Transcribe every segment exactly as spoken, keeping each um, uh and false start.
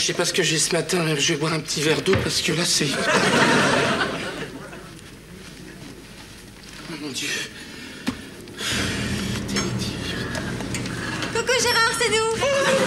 sais pas ce que j'ai ce matin, mais je vais boire un petit verre d'eau parce que là, c'est... Oh mon Dieu. Coucou Gérard, c'est nous.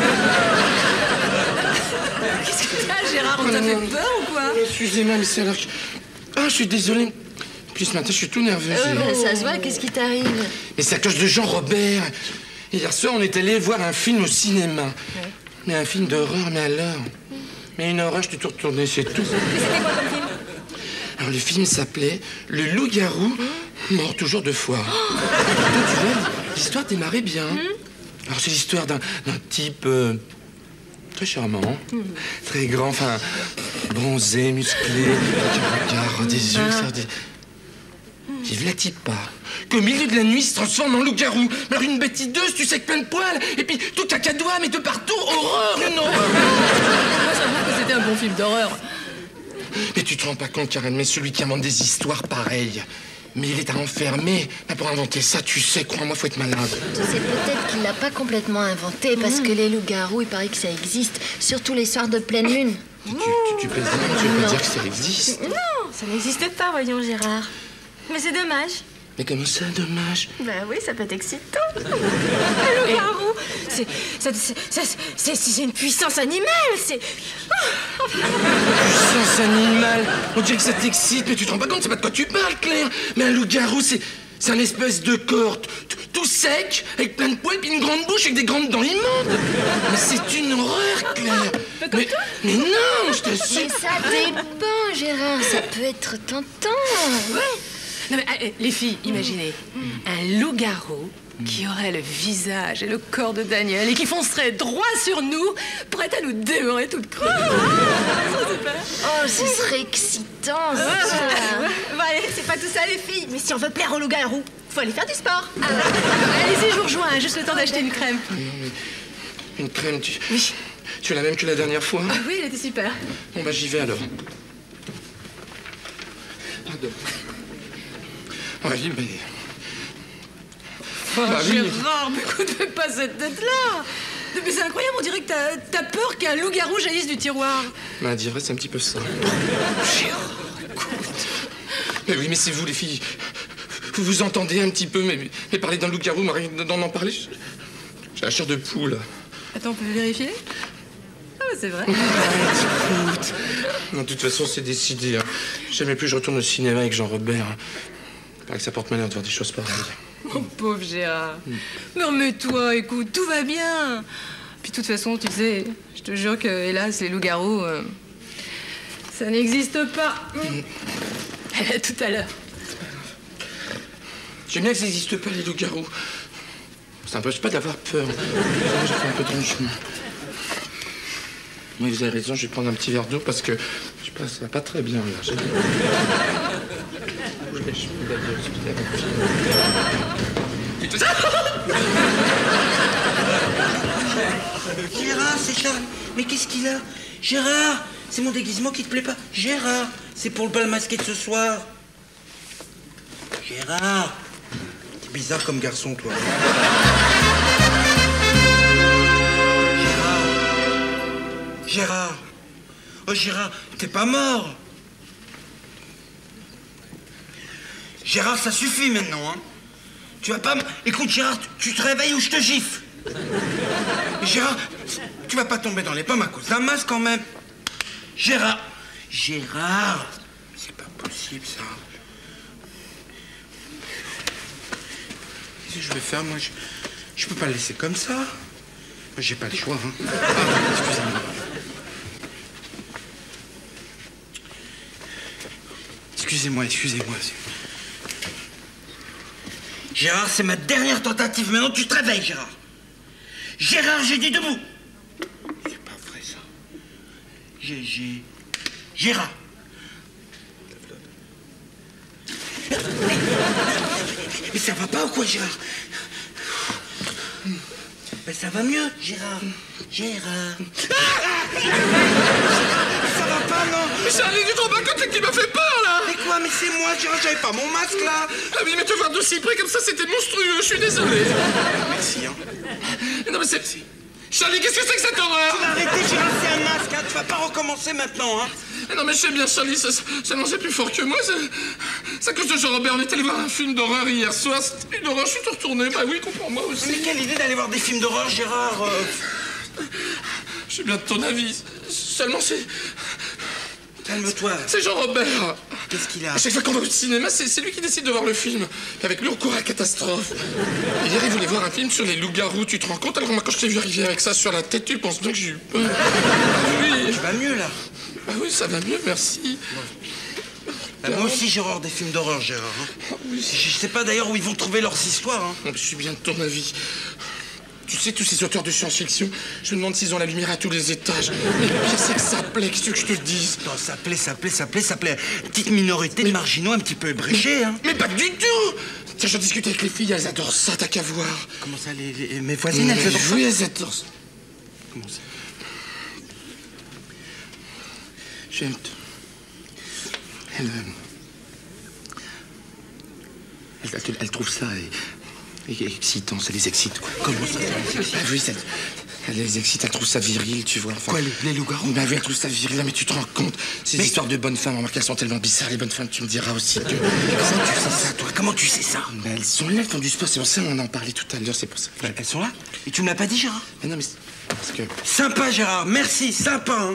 Qu'est-ce que t'as, Gérard? On t'a fait peur ou quoi? Excusez-moi, mais c'est alors que... Ah, je suis désolé. Puis ce matin, je suis tout nerveux. Euh, bah, ça se voit, qu'est-ce qui t'arrive? Mais c'est à cause de Jean-Robert. Hier soir, on est allé voir un film au cinéma. Ouais. Mais un film d'horreur, mais alors... Mais une horreur, je t'ai tout retourné, c'est tout. Mais c'était quoi comme film? Alors, le film s'appelait Le loup-garou, mmh. mort toujours deux fois. Oh. Toi, tu vois, l'histoire démarrait bien. Mmh. Alors, c'est l'histoire d'un type... Euh, très charmant, mmh. très grand, enfin, bronzé, musclé, avec un regard, des yeux, ça, des... Qui vlatit pas. Qu'au milieu de la nuit, il se transforme en loup-garou. Alors une bête hideuse, tu sais, avec plein de poils. Et puis tout cacadois, mais de partout, horreur, une horreur. Moi, ça prouve que c'était un bon film d'horreur. Mais tu te rends pas compte, Karen, mais celui qui invente des histoires pareilles. Mais il est à enfermer. Mais pour inventer ça, tu sais, crois-moi, faut être malade. Tu sais, peut-être qu'il l'a pas complètement inventé, parce mmh. que les loups-garous, il paraît que ça existe, surtout les soirs de pleine lune. Tu, tu, tu, tu peux tu veux pas dire que ça existe? Non, ça n'existe pas, voyons, Gérard. Mais c'est dommage. Mais comment ça, dommage? Bah oui, ça peut être excitant. Le loup-garou, c'est... c'est une puissance animale, c'est... Puissance animale? On dirait que ça t'excite, mais tu te rends pas compte, c'est pas de quoi tu parles, Claire. Mais un loup-garou, c'est... c'est un espèce de corps tout sec, avec plein de poils, puis une grande bouche avec des grandes dents immondes. Mais c'est une horreur, Claire. Mais, mais non, je t'assure. Mais ça dépend, Gérard, ça peut être tentant. Ouais. Non mais, euh, les filles, imaginez, mmh. un loup-garou mmh. qui aurait le visage et le corps de Daniel et qui foncerait droit sur nous, prêt à nous dévorer toute crue. Oh, ce serait excitant, ça. Ouais, bon, allez, c'est pas tout ça, les filles. Mais si on veut plaire au loup-garou, faut aller faire du sport. Ah. Allez-y, je vous rejoins, juste le temps d'acheter une crème. Non, mais une crème, tu... Oui. Tu as la même que la dernière fois? Ah oui, elle était super. Bon, bah, j'y vais alors. Pardon. Oui, mais... Oh, bah, Gérard, oui. Mais écoute, fais pas cette tête-là. Mais c'est incroyable, on dirait que t'as t'as peur qu'un loup-garou jaillisse du tiroir. Bah, dirait, c'est un petit peu ça. Gérard, écoute. Mais oui, mais c'est vous, les filles. Vous vous entendez un petit peu, mais, mais parler d'un loup-garou, d'en en parler, j'ai la chair de poule. Attends, on peut vérifier? Ah, bah, c'est vrai. Écoute. Non, de toute façon, c'est décidé. Hein. Jamais plus je retourne au cinéma avec Jean-Robert. Il paraît que ça porte malheur de voir des choses pareilles. Oh, pauvre Gérard. Mm. Mais remets-toi, écoute, tout va bien. Puis de toute façon, tu sais, je te jure que, hélas, les loups-garous, euh, ça n'existe pas. Mm. Tout à l'heure. J'aime bien que ça n'existe pas, les loups-garous. Ça n'empêche pas d'avoir peur. J'ai fait un peu de chemin. Oui, vous avez raison, je vais prendre un petit verre d'eau parce que je sais pas, ça va pas très bien, là. Gérard, c'est Charles. Mais qu'est-ce qu'il a? Gérard, c'est mon déguisement qui te plaît pas. Gérard, c'est pour le bal masqué de ce soir. Gérard, t'es bizarre comme garçon, toi. Gérard. Gérard. Oh, Gérard, t'es pas mort. Gérard, ça suffit maintenant, hein. Tu vas pas me... Écoute, Gérard, tu te réveilles ou je te gifle. Gérard, tu vas pas tomber dans les pommes à cause d'un masque quand même. Gérard. Gérard. C'est pas possible, ça. Qu'est-ce que je vais faire, moi? Je, je peux pas le laisser comme ça. J'ai pas le choix, hein. Ah, excusez-moi. Excusez-moi, excusez-moi. Gérard, c'est ma dernière tentative. Maintenant, tu te réveilles, Gérard. Gérard, j'ai dit debout. C'est pas vrai, ça. J'ai... j'ai... Gérard. Mais, mais ça va pas ou quoi, Gérard? Mais ça va mieux, Gérard. Gérard. Ça va pas, non? Mais c'est un du trop bas côté qui m'a fait peur, là. Mais quoi? Mais c'est moi, Gérard, j'avais pas mon masque, là. Ah oui, mais te voir d'aussi près comme ça, c'était monstrueux, je suis désolé. Merci, hein. Non, mais c'est... Charlie, qu'est-ce que c'est que cette horreur? Tu vas arrêter, Gérard, c'est un masque, hein. Tu vas pas recommencer maintenant, hein. Non mais je sais bien, Charlie, ça, ça non, c'est plus fort que moi. C'est à cause de Jean-Robert. On est allé voir un film d'horreur hier soir. C'était une horreur, je suis tout retourné. Bah oui, comprends-moi aussi. Mais quelle idée d'aller voir des films d'horreur, Gérard euh... Je suis bien de ton avis. Seulement c'est... Calme-toi. C'est Jean-Robert. Qu'est-ce qu'il a? À chaque fois qu'on va au cinéma, c'est lui qui décide de voir le film. Et avec lui, on court à la catastrophe. Hier, il voulait voir un film sur les loups-garous. Tu te rends compte? Alors moi, quand je t'ai vu arriver avec ça sur la tête, tu penses bien que j'ai eu peur. Ah oui. Tu vas mieux, là? Ah oui, ça va mieux, merci. Bah, moi aussi, j'ai horreur des films d'horreur, Gérard. Hein. Ah oui. Je sais pas d'ailleurs où ils vont trouver leurs histoires. Hein. Non, je suis bien de ton avis. Tu sais, tous ces auteurs de science-fiction, je me demande s'ils ont la lumière à tous les étages. Mais le pire, c'est que ça plaît, qu'est-ce que je te dise? Non, ça plaît, ça plaît, ça plaît, ça plaît. Petite minorité de marginaux un petit peu ébréchés, hein. Mais pas du tout! Tiens, je discute avec les filles, elles adorent ça, t'as qu'à voir. Comment ça, les, les- mes voisines, Mais elles adorent ça? oui, elles adorent ça. Comment ça? J'aime... Elle, euh, elle, elle, elle trouve ça et, et excitant, ça les excite, quoi. Comment ça, ça les excite? Ah oui, ça, elle les excite, elle trouve ça viril, tu vois. Enfin, Quoi, les, les loups-garous? bah oui, elle trouve ça viril, mais tu te rends compte, ces Mais- histoires de bonnes femmes, remarque, elles sont tellement bizarres, les bonnes femmes, tu me diras aussi que... Comment tu sais ça, toi? Comment tu sais ça? Bah, elles sont là, elles font du sport, c'est pour ça qu'on en parlait tout à l'heure, c'est pour ça. que je- Elles sont là? Et tu me l'as pas dit, Gérard? Mais non, mais c'est parce que... Sympa, Gérard, merci, sympa, hein.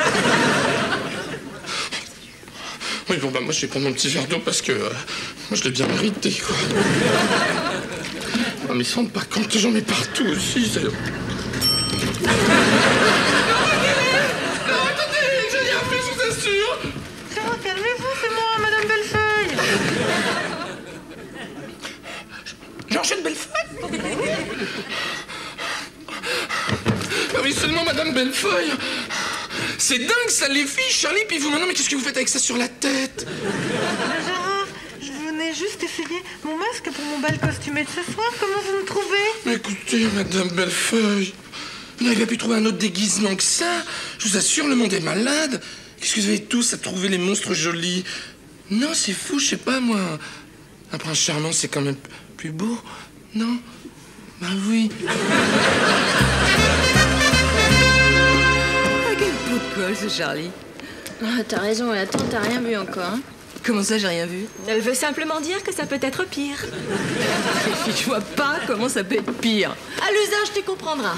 Oui, bon, bah moi, je vais prendre mon petit verre d'eau parce que... euh, moi, je l'ai bien mérité, quoi. Non, mais ils se rendent pas compte, j'en mets partout aussi, c'est... Non, attendez, j'ai rien fait, je vous assure. C'est moi, calmez-vous, c'est moi, Madame Bellefeuille. Georgette Bellefeuille? Ah oui, seulement Madame Bellefeuille. C'est dingue, ça les filles, Charlie, puis vous maintenant, mais qu'est-ce que vous faites avec ça sur la tête? Mais Gérard, je venais juste essayer mon masque pour mon bal costumé de ce soir. Comment vous me trouvez? Mais écoutez, Madame Bellefeuille, vous n'avez pas pu trouver un autre déguisement que ça? Je vous assure, le monde est malade. Qu'est-ce que vous avez tous à trouver les monstres jolis? Non, c'est fou, je sais pas, moi. Un prince charmant, c'est quand même plus beau, non? Bah oui. Ah, quel bout de colle, ce Charlie. Ah, t'as raison, et attends, t'as rien vu encore, hein? Comment ça, j'ai rien vu? Elle veut simplement dire que ça peut être pire. Je vois pas comment ça peut être pire. À l'usage, tu comprendras.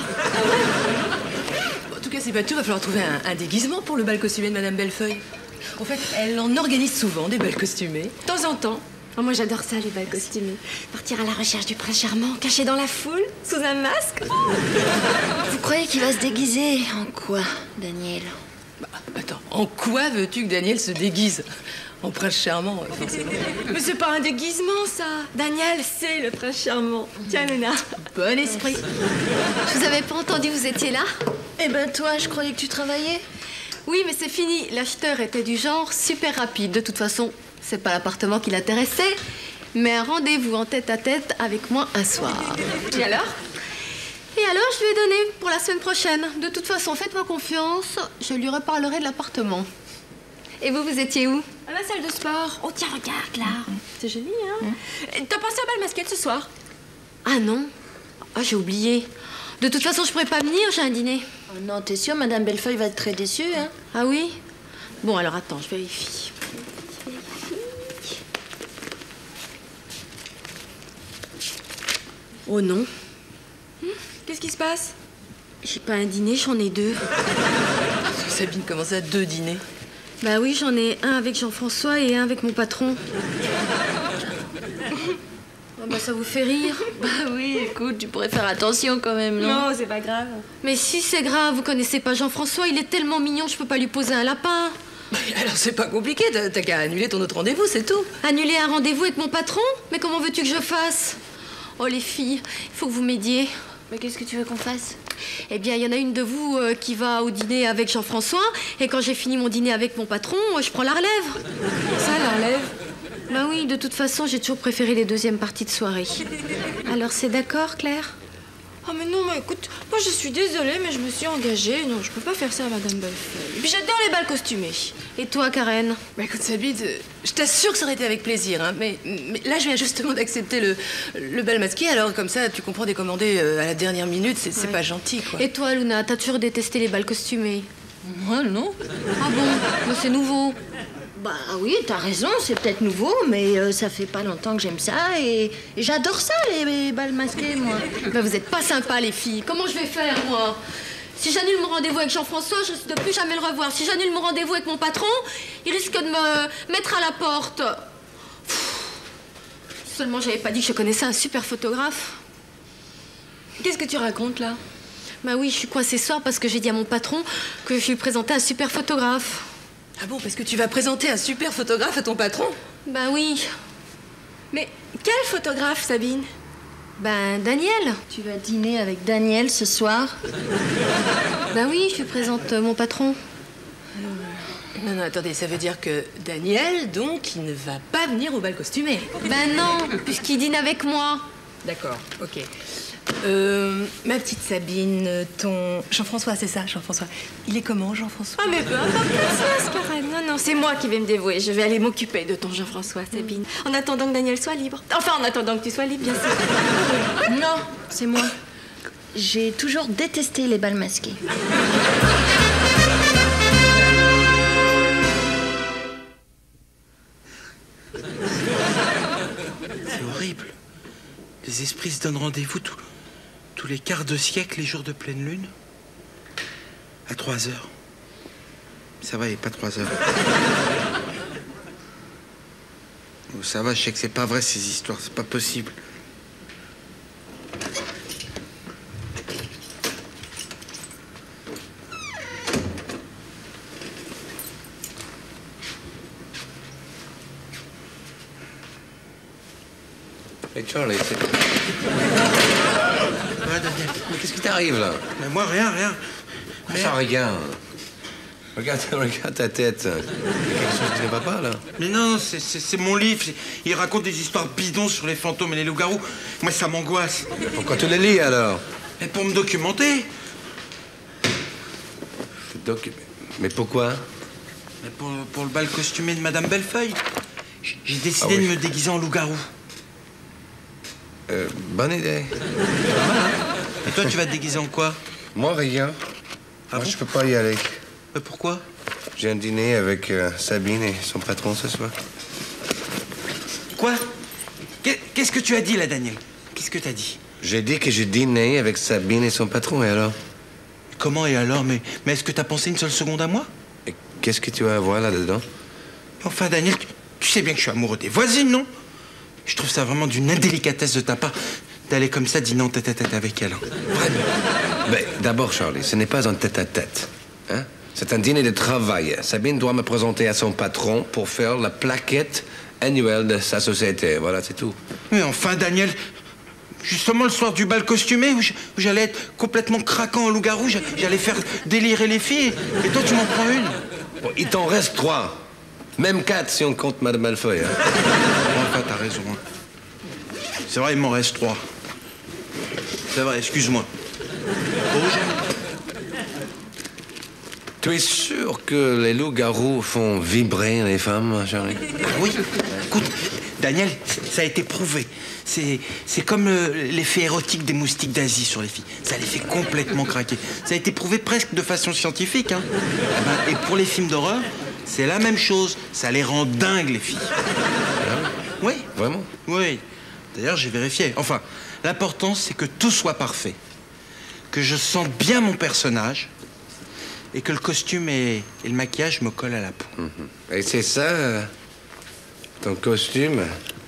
En tout cas, c'est pas tout, va falloir trouver un, un déguisement pour le bal costumé de Madame Bellefeuille. En fait, elle en organise souvent, des bals costumés. De temps en temps. Oh, moi, j'adore ça, les bals costumés. Partir à la recherche du prince charmant, caché dans la foule, sous un masque. Vous croyez qu'il va se déguiser en quoi, Daniel? Bah, attends, en quoi veux-tu que Daniel se déguise? En prince charmant, euh, forcément. Mais c'est pas un déguisement, ça. Daniel, c'est le prince charmant. Tiens, Léna. Bon esprit. Je vous avais pas entendu, vous étiez là? Eh ben toi, je croyais que tu travaillais. Oui, mais c'est fini. L'acheteur était du genre super rapide. De toute façon, c'est pas l'appartement qui l'intéressait, mais un rendez-vous en tête-à-tête avec moi un soir. Et alors? Et alors, je lui ai donné pour la semaine prochaine. De toute façon, faites-moi confiance, je lui reparlerai de l'appartement. Et vous, vous étiez où? À la salle de sport. Oh tiens, regarde là. C'est joli, hein? T'as pensé au bal masqué de ce soir? Ah non. Ah, j'ai oublié. De toute façon, je pourrais pas venir, j'ai un dîner. Oh non, t'es sûre, Madame Bellefeuille va être très déçue, hein? Ah oui? Bon, alors attends, je vérifie. Oh non. Qu'est-ce qui se passe? J'ai pas un dîner, j'en ai deux. Sabine, comment ça, deux dîners? Bah oui, j'en ai un avec Jean-François et un avec mon patron. Oh bah ça vous fait rire? Bah oui, écoute, tu pourrais faire attention quand même, non? Non, c'est pas grave. Mais si c'est grave, vous connaissez pas Jean-François, il est tellement mignon, je peux pas lui poser un lapin. Alors c'est pas compliqué, t'as t'as qu'à annuler ton autre rendez-vous, c'est tout. Annuler un rendez-vous avec mon patron? Mais comment veux-tu que je fasse? Oh les filles, il faut que vous m'aidiez. Mais qu'est-ce que tu veux qu'on fasse? Eh bien, il y en a une de vous euh, qui va au dîner avec Jean-François, et quand j'ai fini mon dîner avec mon patron, euh, je prends la relève. Ça, la relève. Bah oui, de toute façon, j'ai toujours préféré les deuxièmes parties de soirée. Alors c'est d'accord, Claire? Oh mais non, mais écoute, moi je suis désolée, mais je me suis engagée. Non, je peux pas faire ça à Madame Bellefeuille. Et puis j'adore les bals costumés. Et toi, Karen? Bah écoute, Sabine, euh, je t'assure que ça aurait été avec plaisir, hein, mais, mais là, je viens justement d'accepter le, le bal masqué, alors comme ça, tu comprends, décommander euh, à la dernière minute, c'est c'est Ouais. pas gentil, quoi. Et toi, Luna, t'as toujours détesté les bals costumés? Moi, non. Ah bon? Mais c'est nouveau. Bah oui, t'as raison, c'est peut-être nouveau, mais euh, ça fait pas longtemps que j'aime ça et, et j'adore ça, les, les balles masqués, moi. Bah vous êtes pas sympas, les filles. Comment je vais faire, moi? Si j'annule mon rendez-vous avec Jean-François, je risque de plus jamais le revoir. Si j'annule mon rendez-vous avec mon patron, il risque de me mettre à la porte. Pff. Seulement, j'avais pas dit que je connaissais un super photographe. Qu'est-ce que tu racontes, là? Bah oui, je suis coincée ce soir parce que j'ai dit à mon patron que je lui présentais un super photographe. Ah bon, parce que tu vas présenter un super photographe à ton patron? Bah oui. Mais quel photographe, Sabine? Ben, Daniel. Tu vas dîner avec Daniel ce soir? Ben oui, je lui présente euh, mon patron. Non, non, attendez, ça veut dire que Daniel, donc, il ne va pas venir au bal costumé. Ben non, puisqu'il dîne avec moi. D'accord, ok. Euh, ma petite Sabine, ton... Jean-François, c'est ça, Jean-François. Il est comment, Jean-François? Ah, mais peu importe la sauce, Karen. Non, non, c'est moi qui vais me dévouer. Je vais aller m'occuper de ton Jean-François, Sabine. En attendant que Daniel soit libre. Enfin, en attendant que tu sois libre, bien sûr. Non, c'est moi. J'ai toujours détesté les balles masqués. C'est horrible. Les esprits se donnent rendez-vous tous, tous les quarts de siècle, les jours de pleine lune. À trois heures. Ça va, il n'est pas trois heures. Oh, ça va, je sais que c'est pas vrai ces histoires, c'est pas possible. Hey Charlie, c'est... Ouais, Daniel. Mais qu'est-ce qui t'arrive là? Mais moi, rien, rien. Mais ça, regarde. Regarde, regarde ta tête. Il y a quelque chose qui ne va pas là. Mais non, c'est- c'est c'est mon livre. C'est- Il raconte des histoires bidons sur les fantômes et les loups-garous. Moi, ça m'angoisse. Pourquoi tu les lis alors? Et pour me documenter. Donc, mais pourquoi? Mais pour, pour le bal costumé de Madame Bellefeuille, j'ai j'ai décidé Ah oui. de me déguiser en loup-garou. euh, Bonne idée. Et toi, tu vas te déguiser en quoi? Moi, rien. Ah Moi, bon je peux pas y aller. Euh, Pourquoi? J'ai un dîner avec euh, Sabine et son patron ce soir. Quoi? Qu'est- Qu'est-ce que tu as dit là, Daniel? Qu'est-ce que t'as dit? J'ai dit que j'ai dîné avec Sabine et son patron, et alors? Comment et alors? Mais, mais est-ce que t'as pensé une seule seconde à moi? Et qu'est-ce que tu as à voir là-dedans? Enfin, Daniel, tu, tu sais bien que je suis amoureux des voisines, non? Je trouve ça vraiment d'une indélicatesse de ta part d'aller comme ça dîner en tête-à-tête avec elle. hein. Vraiment. Mais d'abord, Charlie, ce n'est pas un tête-à-tête. Hein? C'est un dîner de travail. Sabine doit me présenter à son patron pour faire la plaquette annuelle de sa société. Voilà, c'est tout. Mais enfin, Daniel, justement le soir du bal costumé, où je- où j'allais être complètement craquant en loup-garou, j'a- j'allais faire délirer les filles, et toi, tu m'en prends une. Bon, il t'en reste trois. Même quatre si on compte Madame Malfoy. Hein? Bon, enfin, t'as raison. hein. C'est vrai, il m'en reste trois. C'est vrai, excuse-moi. Oh, j'en- Tu es sûr que les loups-garous font vibrer les femmes, Charlie? Ah oui, écoute, Daniel, ça a été prouvé. C'est c'est comme euh, l'effet érotique des moustiques d'Asie sur les filles. Ça les fait complètement craquer. Ça a été prouvé presque de façon scientifique. Hein. Eh ben, et pour les films d'horreur, c'est la même chose. Ça les rend dingues, les filles. Oui, Vraiment? oui. D'ailleurs, j'ai vérifié. Enfin, l'important, c'est que tout soit parfait. Que je sente bien mon personnage. Et que le costume et, et le maquillage me collent à la peau. Et c'est ça, euh, ton costume?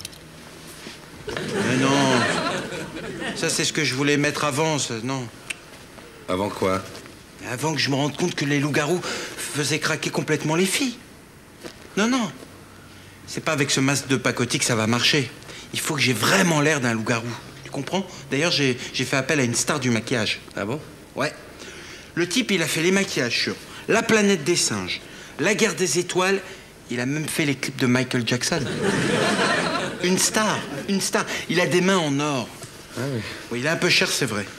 Mais non. Ça, c'est ce que je voulais mettre avant, ça, non. Avant quoi? Avant que je me rende compte que les loups-garous faisaient craquer complètement les filles. Non, non. C'est pas avec ce masque de pacotille que ça va marcher. Il faut que j'ai vraiment l'air d'un loup-garou. Tu comprends? D'ailleurs, j'ai j'ai fait appel à une star du maquillage. Ah bon? Ouais. Le type, il a fait les maquillages sur La planète des singes, La guerre des étoiles. Il a même fait les clips de Michael Jackson. Une star, une star. Il a des mains en or. Ah oui. Oui, il est un peu cher, c'est vrai.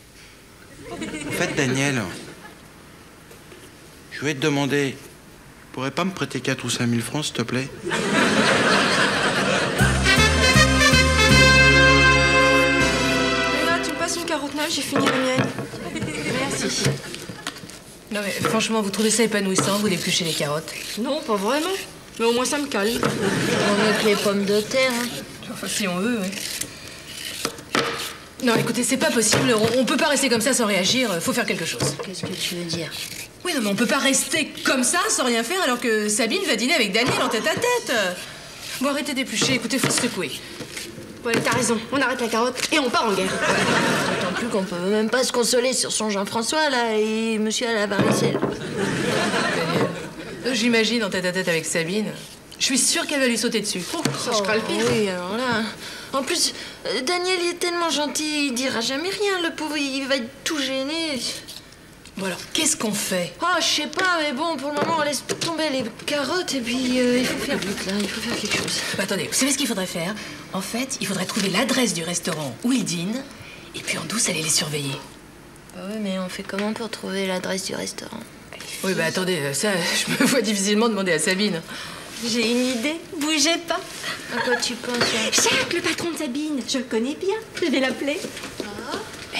En fait, Daniel, je voulais te demander, pourrais pas me prêter quatre ou cinq mille francs, s'il te plaît? Là, tu me passes une carotte neuve, j'ai fini la mienne. Merci. Non mais franchement, vous trouvez ça épanouissant, vous d'éplucher les carottes? Non, pas vraiment. Mais au moins, ça me calme. On met que les pommes de terre. Hein. Enfin, si on veut, oui. Non, écoutez, c'est pas possible. On, on peut pas rester comme ça sans réagir. Faut faire quelque chose. Qu'est-ce que tu veux dire? Oui, non, mais on peut pas rester comme ça sans rien faire alors que Sabine va dîner avec Daniel en tête à tête. Bon, arrêtez d'éplucher. Écoutez, faut se secouer. Bon, allez, t'as raison. On arrête la carotte et on part en guerre. D'autant plus qu'on peut même pas se consoler sur son Jean-François, là, et monsieur à la varicelle. Daniel, j'imagine en tête à tête avec Sabine. Je suis sûre qu'elle va lui sauter dessus. Oh, ça, je crains le pire. Oui, alors là... En plus, euh, Daniel, il est tellement gentil, il dira jamais rien. Le pauvre, il va être tout gêné. Bon alors, qu'est-ce qu'on fait? Oh, je sais pas, mais bon, pour le moment, on laisse tomber les carottes et puis euh, il faut faire vite, là. Il faut faire quelque chose. Bah, attendez, vous savez ce qu'il faudrait faire? En fait, il faudrait trouver l'adresse du restaurant où ils dînent et puis en douce, aller les surveiller. Bah oui, mais on fait comment pour trouver l'adresse du restaurant? Oui, bah attendez, ça, je me vois difficilement demander à Sabine. J'ai une idée. Bougez pas. À quoi tu penses, hein? Jacques, le patron de Sabine. Je le connais bien. Je vais l'appeler. Ah.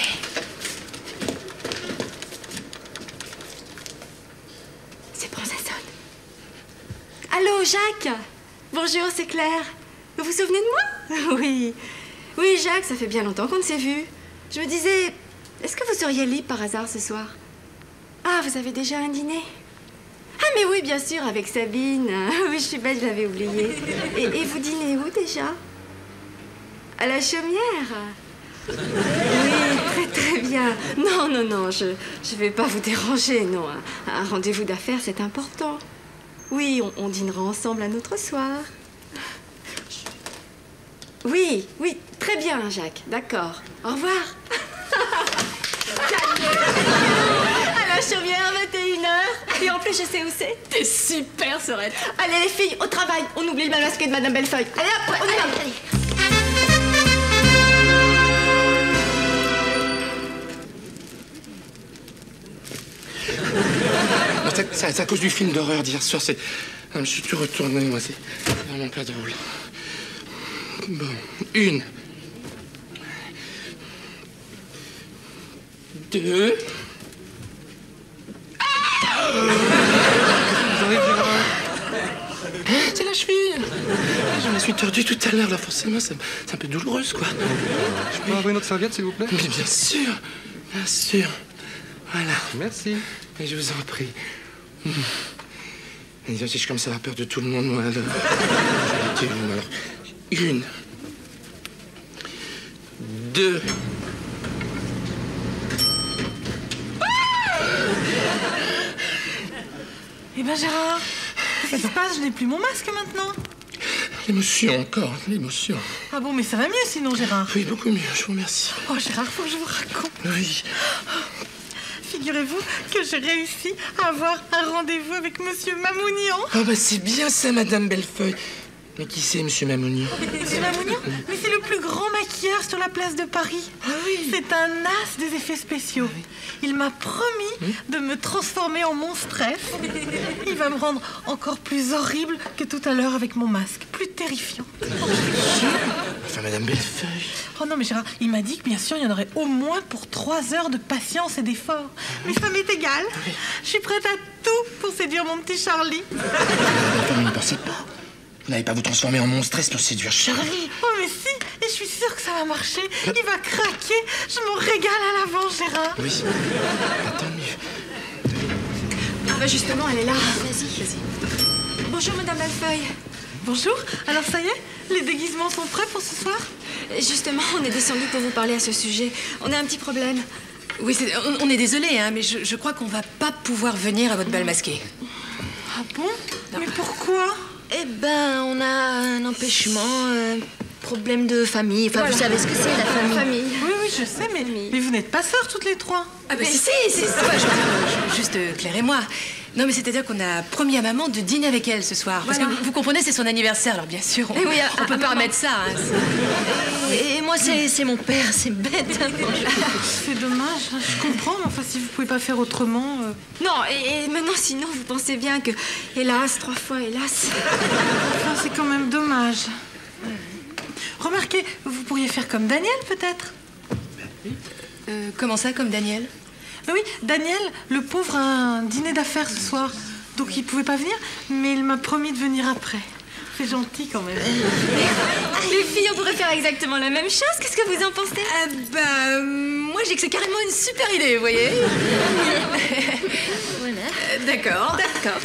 C'est bon, ça sonne. Allô, Jacques. Bonjour, c'est Claire. Vous vous souvenez de moi? Oui. Oui, Jacques, ça fait bien longtemps qu'on ne s'est vu. Je me disais, est-ce que vous seriez libre par hasard ce soir? Ah, vous avez déjà un dîner? Ah, mais oui, bien sûr, avec Sabine. Oui, je suis bête, je l'avais oublié. Et, et vous dînez où déjà? À la Chaumière? Oui, très très bien. Non, non, non, je je vais pas vous déranger, non. Un, un rendez-vous d'affaires, c'est important. Oui, on, on dînera ensemble un autre soir. Oui, oui, très bien, Jacques, d'accord. Au revoir. À la Chaumière, vingt et une heures. Et en plus, je sais où c'est. T'es super, Sorette. Allez, les filles, au travail. On oublie le bal masqué de Madame Bellefeuille. Allez, hop, on y va. Allez. C'est à cause du film d'horreur d'hier soir. C'est... Je me suis tout retourné, moi. C'est vraiment pas drôle. Bon, une. Deux. Ah c'est la cheville. Je me suis tordu tout à l'heure, là, forcément. C'est un peu douloureuse, quoi. Je peux avoir une autre serviette, s'il vous plaît? Mais bien sûr, bien sûr. Voilà. Merci. Et je vous en prie. Et si je commence à avoir peur de tout le monde, moi, alors... Je vais alors... Une. Deux. Eh ben Gérard, qu'est-ce qui se passe? Je n'ai plus mon masque maintenant. L'émotion encore, l'émotion. Ah bon, mais ça va mieux sinon, Gérard? Oui, beaucoup mieux, je vous remercie. Oh Gérard, faut que je vous raconte. Oui. Figurez-vous que j'ai réussi à avoir un rendez-vous avec Monsieur Mamounian. Ah bah c'est bien ça, Madame Bellefeuille. Mais qui c'est, Monsieur Mamounian? Monsieur Mamounian? Mais c'est le plus grand maquilleur sur la place de Paris. Ah oui. C'est un as des effets spéciaux. Ah oui. Il m'a promis hum? de me transformer en monstresse. Il va me rendre encore plus horrible que tout à l'heure avec mon masque. Plus terrifiant. Oh, enfin, Madame Bellefeuille. Oh non, mais Gérard, il m'a dit que bien sûr, il y en aurait au moins pour trois heures de patience et d'effort. Mais ça m'est égal. Oui. Je suis prête à tout pour séduire mon petit Charlie. Attends, ne pensez pas. Vous n'allez pas vous transformer en monstresse pour séduire Charlie. Oh mais si. Et je suis sûre que ça va marcher. Il va craquer. Je me régale à l'avant, Gérard. Oui. Attends mieux. Ah bah justement, elle est là. Vas-y, vas-y. Bonjour, Madame Bellefeuille. Bonjour. Alors ça y est, les déguisements sont prêts pour ce soir? Justement, on est descendu pour vous parler à ce sujet. On a un petit problème. Oui, c'est, on, on est désolé, hein, mais je, je crois qu'on va pas pouvoir venir à votre bal masqué. Ah bon? Non. Mais pourquoi? Eh ben, on a un empêchement, euh, problème de famille. Enfin, voilà. Vous savez ce que c'est, la famille. famille. Oui, oui, je sais, mais, mais vous n'êtes pas sœurs toutes les trois. Ah ben si, si, si, ça va, je veux dire, juste euh, Claire et moi. Non, mais c'est-à-dire qu'on a promis à maman de dîner avec elle ce soir. Parce Voilà. que vous, vous comprenez, c'est son anniversaire, alors bien sûr, on, Eh oui, on à- peut à pas maman. remettre ça. Hein. Et, et moi, c'est c'est mon père, c'est bête. C'est dommage, hein, je comprends, mais enfin, si vous pouvez pas faire autrement... euh, Non, et, et maintenant, sinon, vous pensez bien que, hélas, trois fois, hélas. Enfin, c'est quand même dommage. Remarquez, vous pourriez faire comme Daniel, peut-être. Euh, comment ça, comme Daniel? Ah oui, Daniel, le pauvre, a un dîner d'affaires ce soir. Donc il pouvait pas venir, mais il m'a promis de venir après. C'est gentil quand même. Les filles, on pourrait faire exactement la même chose. Qu'est-ce que vous en pensez? Ah bah, euh, moi, j'ai que c'est carrément une super idée, vous voyez. Voilà. Euh, D'accord. D'accord.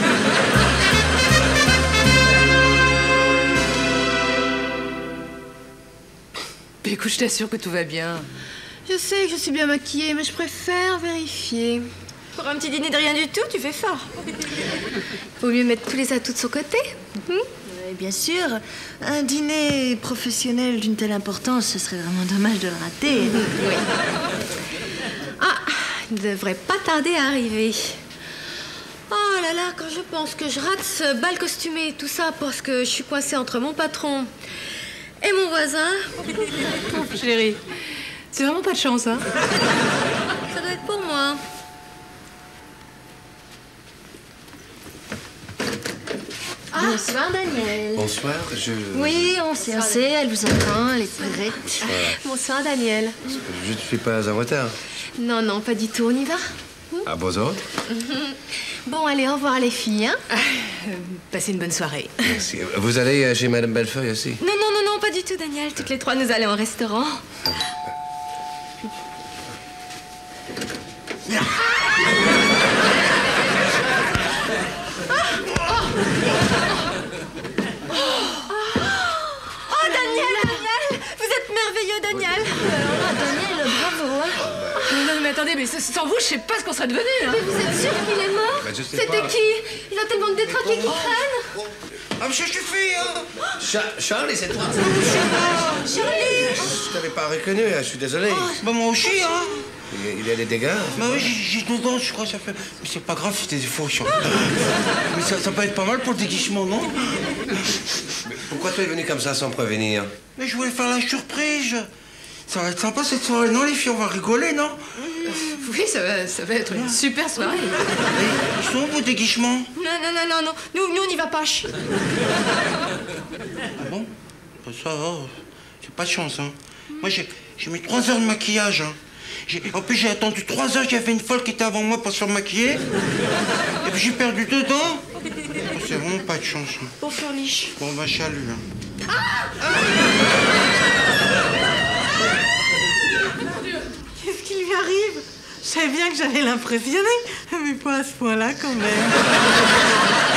Mais écoute, je t'assure que tout va bien. Je sais que je suis bien maquillée, mais je préfère vérifier. Pour un petit dîner de rien du tout, tu fais fort. Vaut mieux mettre tous les atouts de son côté. Oui, bien sûr. Un dîner professionnel d'une telle importance, ce serait vraiment dommage de le rater. Oui. Ah, il ne devrait pas tarder à arriver. Oh là là, quand je pense que je rate ce bal costumé et tout ça parce que je suis coincée entre mon patron et mon voisin, Pauvre chérie. C'est vraiment pas de chance, hein. ça doit être pour moi. Bonsoir, Daniel. Bonsoir, je... Oui, on s'est assez, elle vous attend, elle est prête. Bonsoir Daniel. Je ne suis pas en retard. Non, non, pas du tout, on y va? À vos autres? Bon, allez, au revoir les filles, hein? Euh, passez une bonne soirée. Merci. Vous allez euh, chez Madame Bellefeuille aussi? Non, non, non, non, pas du tout, Daniel. Toutes les trois, nous allons au restaurant. Oh, Daniel, Daniel! Vous êtes merveilleux, Daniel! Ah, Daniel, bravo, hein. Non, non, mais attendez, mais sans vous, je sais pas ce qu'on serait devenu, hein. Mais vous êtes sûr qu'il est mort? Bah, je sais C'était pas. qui? Il a tellement de détraqués qui traînent. Ah, monsieur suffit, hein. Cha- Charlie, c'est toi? Charlie! Je t'avais pas reconnu, hein, je suis désolé. Bah, moi aussi, hein. Il, il y a des dégâts? Bah oui, j'ai j'ai deux dents, je crois, ça fait... Mais c'est pas grave, c'était des faux chiants. Mais ça, ça peut être pas mal pour le déguisement, non? Pourquoi tu es venu comme ça sans prévenir? Mais je voulais faire la surprise. Ça va être sympa cette soirée, non, les filles? On va rigoler, non? Oui, ça va, ça va être une super soirée. Ils sont où vos déguisements? Non, non, non, non, non. Nous, nous, on n'y va pas. Chut. Ah bon? Bah, ça va, c'est pas de chance, hein. Moi, j'ai j'ai mis trois heures de maquillage, hein. J'ai- En plus, j'ai attendu trois heures, j'avais une folle qui était avant moi pour se faire maquiller. Et puis j'ai perdu deux dents. Oh, c'est vraiment pas de chance, hein. Pour Furliche. Bon, bah, chalut, hein. Qu'est-ce qui lui arrive? Je savais bien que j'allais l'impressionner, mais pas à ce point-là quand même.